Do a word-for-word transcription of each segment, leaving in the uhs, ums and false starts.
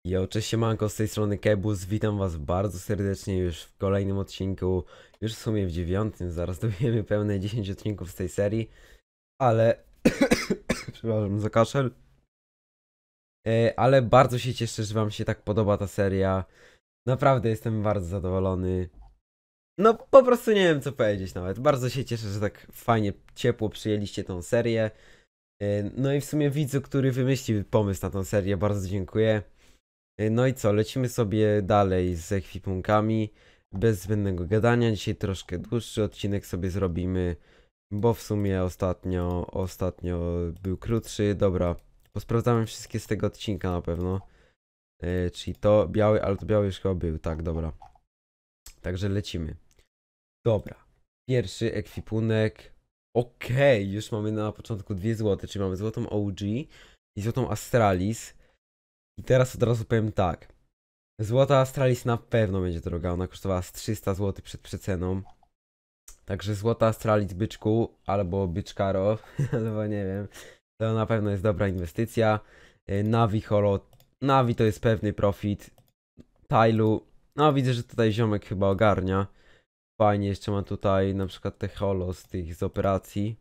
Jo, cześć siemanko, z tej strony Kebus, witam was bardzo serdecznie już w kolejnym odcinku, już w sumie w dziewiątym, zaraz dobijemy pełne dziesięć odcinków z tej serii, ale, przepraszam za kaszel, e, ale bardzo się cieszę, że wam się tak podoba ta seria, naprawdę jestem bardzo zadowolony, no po prostu nie wiem co powiedzieć nawet, bardzo się cieszę, że tak fajnie, ciepło przyjęliście tą serię, e, no i w sumie widzu, który wymyślił pomysł na tą serię, bardzo dziękuję. No i co, lecimy sobie dalej z ekwipunkami, bez zbędnego gadania. Dzisiaj troszkę dłuższy odcinek sobie zrobimy, bo w sumie ostatnio, ostatnio był krótszy. Dobra, posprawdzamy wszystkie z tego odcinka na pewno. E, czyli to biały, ale to biały już chyba był, tak, dobra. Także lecimy. Dobra, pierwszy ekwipunek. Okej, okay, już mamy na początku dwie złote, czyli mamy złotą O G i złotą Astralis. I teraz od razu powiem tak. Złota Astralis na pewno będzie droga, ona kosztowała z trzysta złotych przed przeceną. Także złota Astralis byczku, albo byczkaro, albo nie wiem. To na pewno jest dobra inwestycja. Y, Navi Holo, Navi to jest pewny profit. Tailu, no widzę, że tutaj ziomek chyba ogarnia. Fajnie, jeszcze ma tutaj na przykład te holo z tych z operacji.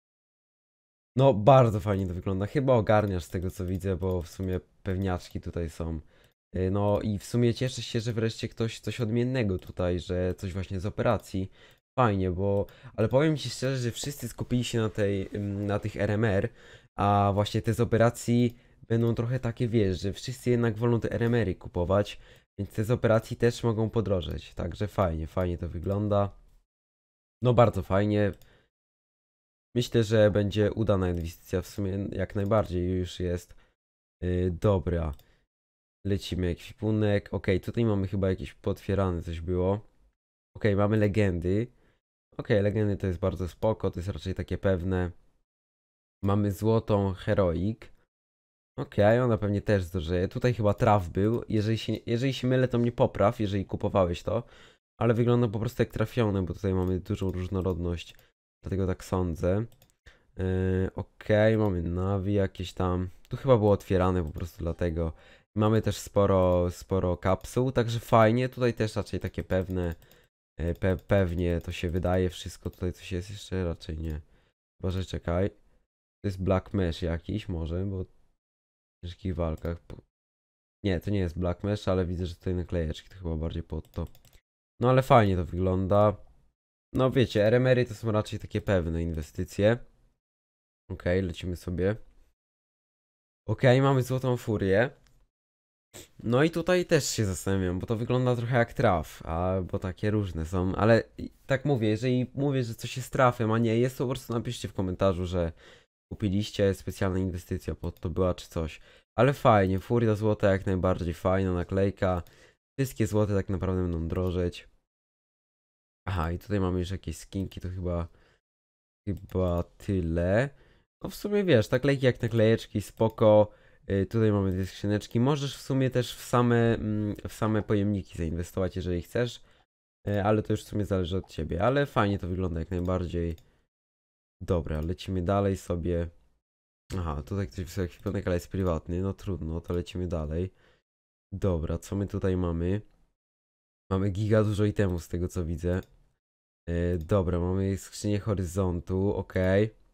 No bardzo fajnie to wygląda, chyba ogarniasz z tego co widzę, bo w sumie pewniaczki tutaj są. Y, No i w sumie cieszę się, że wreszcie ktoś coś odmiennego tutaj, że coś właśnie z operacji. Fajnie, bo... Ale powiem ci szczerze, że wszyscy skupili się na tej, ym, na tych R M R, a właśnie te z operacji będą trochę takie, wiesz, że wszyscy jednak wolą te R M R y kupować, więc te z operacji też mogą podrożeć. Także fajnie, fajnie to wygląda. No bardzo fajnie. Myślę, że będzie udana inwestycja, w sumie jak najbardziej już jest. Yy, dobra. Lecimy ekwipunek. Ok, tutaj mamy chyba jakieś potwierane coś było. Ok, mamy legendy. Ok, legendy to jest bardzo spoko, to jest raczej takie pewne. Mamy złotą Heroic. Ok, ona pewnie też zdrożeje. Tutaj chyba traf był. Jeżeli się, jeżeli się mylę, to mnie popraw, jeżeli kupowałeś to. Ale wygląda po prostu jak trafione, bo tutaj mamy dużą różnorodność. Dlatego tak sądzę. Yy, ok, mamy Navi jakieś tam. Tu chyba było otwierane po prostu dlatego. Mamy też sporo, sporo kapsuł, także fajnie. Tutaj też raczej takie pewne. Yy, pe pewnie to się wydaje wszystko. Tutaj coś jest jeszcze? Raczej nie. Boże, czekaj. To jest Black Mesh jakiś może, bo w ciężkich walkach. Nie, to nie jest Black Mesh, ale widzę, że tutaj naklejeczki to chyba bardziej pod to. No ale fajnie to wygląda. No wiecie, R M R y to są raczej takie pewne inwestycje. Ok, lecimy sobie. Ok, mamy złotą furię. No i tutaj też się zastanawiam, bo to wygląda trochę jak traf, albo takie różne są, ale tak mówię, jeżeli mówię, że coś jest trafem, a nie jest, to po prostu napiszcie w komentarzu, że kupiliście, specjalna inwestycja pod to była czy coś. Ale fajnie, furia złota jak najbardziej fajna naklejka. Wszystkie złote tak naprawdę będą drożeć. Aha, i tutaj mamy już jakieś skinki, to chyba chyba tyle. No w sumie wiesz, naklejki jak naklejeczki, spoko. Y, tutaj mamy dwie skrzyneczki. Możesz w sumie też w same, mm, w same pojemniki zainwestować, jeżeli chcesz. Y, ale to już w sumie zależy od ciebie. Ale fajnie to wygląda jak najbardziej. Dobra, lecimy dalej sobie. Aha, tutaj ktoś wysłał ekwipunek, ale jest prywatny. No trudno, to lecimy dalej. Dobra, co my tutaj mamy? Mamy giga dużo itemów z tego co widzę. Y, dobra, mamy skrzynię horyzontu, okej. Okay.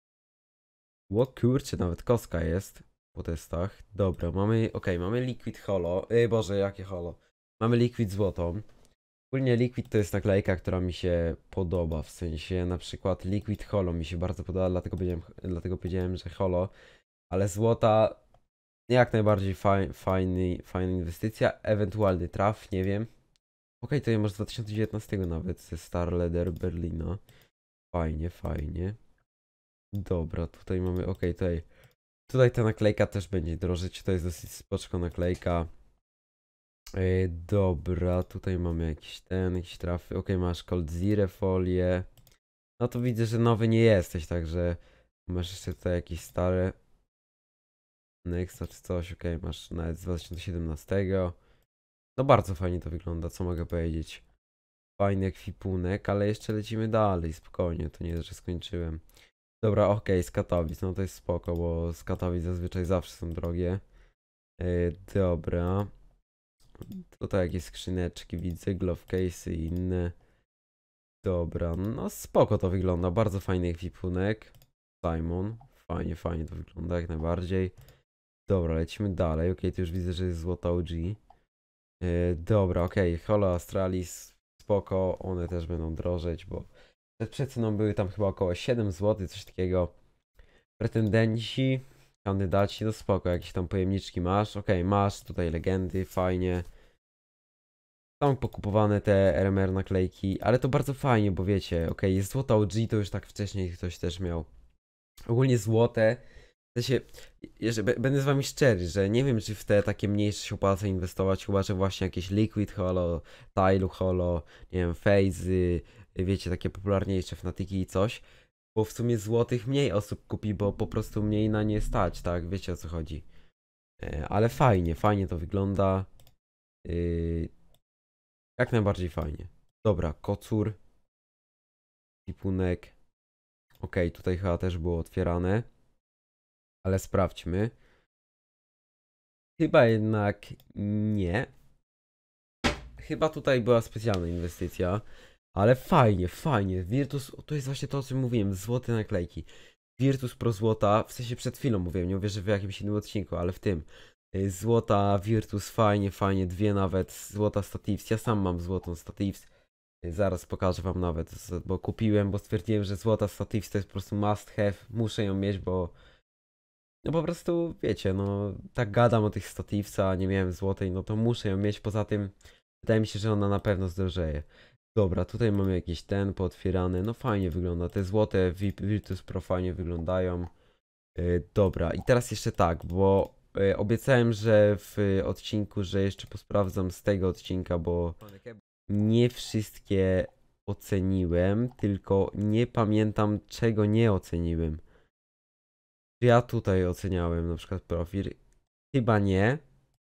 Ło kurczę, nawet kostka jest po testach. Dobra, mamy, ok, mamy Liquid Holo. Ej, Boże, jakie Holo. Mamy Liquid złotą. Ogólnie Liquid to jest naklejka, która mi się podoba, w sensie na przykład Liquid Holo mi się bardzo podoba, dlatego powiedziałem, dlatego powiedziałem, że Holo. Ale złota jak najbardziej faj, fajny, fajna inwestycja, ewentualny traf, nie wiem. Ok, to jest może z dwa tysiące dziewiętnastego nawet, ze Star Leather Berlina. Fajnie, fajnie. Dobra, tutaj mamy, ok, tutaj Tutaj ta naklejka też będzie drożyć, to jest dosyć spoczko naklejka. Yy, dobra, tutaj mamy jakiś ten, jakieś trafy. Ok, masz Cold Zero folię. No to widzę, że nowy nie jesteś, także masz jeszcze tutaj jakieś stare. Nexa czy coś, ok, masz nawet z dwa tysiące siedemnastego. No bardzo fajnie to wygląda, co mogę powiedzieć. Fajny ekwipunek, ale jeszcze lecimy dalej, spokojnie, to nie jest, że skończyłem. Dobra, ok, z Katowic, no to jest spoko, bo z Katowic zazwyczaj zawsze są drogie. Yy, dobra. Tutaj jakieś skrzyneczki widzę, glove case'y i inne. Dobra, no spoko to wygląda, bardzo fajny ekwipunek. Simon, fajnie, fajnie to wygląda jak najbardziej. Dobra, lecimy dalej, okej, tu już widzę, że jest złota O G. Yy, dobra, okej, Holo Astralis, spoko, one też będą drożeć, bo przed przeceną były tam chyba około siedem złotych, coś takiego. Pretendenci, kandydaci, no spoko, jakieś tam pojemniczki masz, okej, masz tutaj legendy, fajnie. Są pokupowane te R M R naklejki, ale to bardzo fajnie, bo wiecie, okej, jest złota O G, to już tak wcześniej ktoś też miał. Ogólnie złote, w sensie, jeżeli, będę z wami szczery, że nie wiem, czy w te takie mniejsze się opłaca inwestować, chyba, że właśnie jakieś Liquid Holo, Tile Holo, nie wiem, Phase'y, wiecie, takie popularniejsze Fnatyki i coś. Bo w sumie złotych mniej osób kupi, bo po prostu mniej na nie stać, tak? Wiecie o co chodzi. E, ale fajnie, fajnie to wygląda. Yy, jak najbardziej fajnie. Dobra, kocur. Tipunek. Ok, tutaj chyba też było otwierane. Ale sprawdźmy. Chyba jednak nie. Chyba tutaj była specjalna inwestycja. Ale fajnie, fajnie. Virtus, to jest właśnie to, o czym mówiłem. Złote naklejki. Virtus Pro złota, w sensie przed chwilą mówiłem, nie mówię, że w jakimś innym odcinku, ale w tym. Y, Złota Virtus, fajnie, fajnie, dwie nawet, złota Statives, ja sam mam złotą Statives, Y, zaraz pokażę wam nawet, z- bo kupiłem, bo stwierdziłem, że złota Statives to jest po prostu must have, muszę ją mieć, bo no po prostu, wiecie, no tak gadam o tych Stativesa, nie miałem złotej, no to muszę ją mieć, poza tym wydaje mi się, że ona na pewno zdrożeje. Dobra, tutaj mamy jakiś ten pootwierany, no fajnie wygląda, te złote Virtus Pro fajnie wyglądają. Y, Dobra, i teraz jeszcze tak, bo y, obiecałem, że w odcinku, że jeszcze posprawdzam z tego odcinka, bo nie wszystkie oceniłem, tylko nie pamiętam czego nie oceniłem. Czy ja tutaj oceniałem na przykład profil? Chyba nie.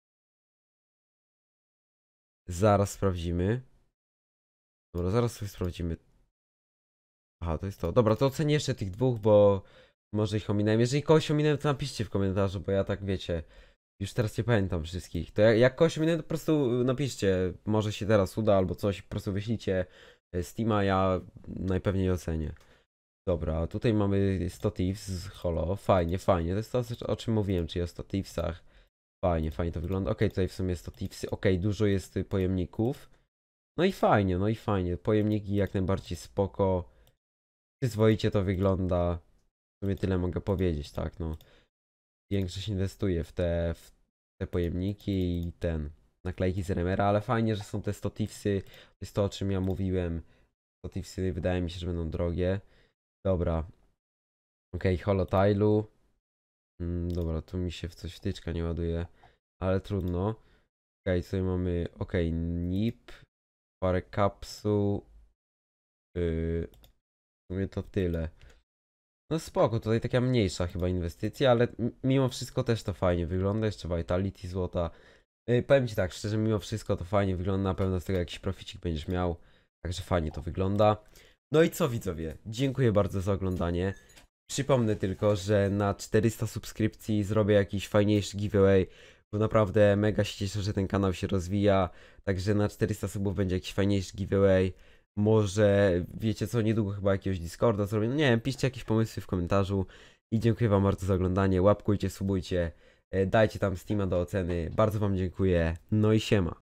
Zaraz sprawdzimy. Dobra, zaraz sobie sprawdzimy. Aha, to jest to. Dobra, to ocenię jeszcze tych dwóch, bo może ich ominąłem. Jeżeli kogoś ominąłem, to napiszcie w komentarzu, bo ja tak wiecie. Już teraz nie pamiętam wszystkich. To jak, jak kogoś ominę, to po prostu napiszcie. Może się teraz uda albo coś. Po prostu wyślijcie Steama, ja najpewniej ocenię. Dobra, tutaj mamy sto Thieves z Holo. Fajnie, fajnie. To jest to, o czym mówiłem, czyli o sto Thievesach. Fajnie, fajnie to wygląda. Ok, tutaj w sumie sto Thievesy. Ok, dużo jest y, pojemników. No i fajnie, no i fajnie. Pojemniki jak najbardziej spoko. Przyzwoicie to wygląda. W sumie tyle mogę powiedzieć, tak, no. Większość inwestuje w te, w te pojemniki i ten naklejki z Remera, ale fajnie, że są te sto Thievesy. To jest to, o czym ja mówiłem. sto Thievesy wydaje mi się, że będą drogie. Dobra. Ok, holotilu. Mm, dobra, tu mi się w coś wtyczka nie ładuje, ale trudno. Ok, tutaj mamy, ok, N I P, parę kapsuł. Yy, w sumie to tyle. No spoko, tutaj taka mniejsza chyba inwestycja, ale m- mimo wszystko też to fajnie wygląda. Jeszcze Vitality złota. Yy, powiem ci tak, szczerze, mimo wszystko to fajnie wygląda. Na pewno z tego jakiś proficik będziesz miał. Także fajnie to wygląda. No i co widzowie? Dziękuję bardzo za oglądanie. Przypomnę tylko, że na czterysta subskrypcji zrobię jakiś fajniejszy giveaway, bo naprawdę mega się cieszę, że ten kanał się rozwija. Także na czterysta subów będzie jakiś fajniejszy giveaway. Może wiecie co, niedługo chyba jakiegoś Discorda zrobię. No nie wiem, piszcie jakieś pomysły w komentarzu. I dziękuję wam bardzo za oglądanie. Łapkujcie, subujcie. e, Dajcie tam Steama do oceny. Bardzo wam dziękuję. No i siema.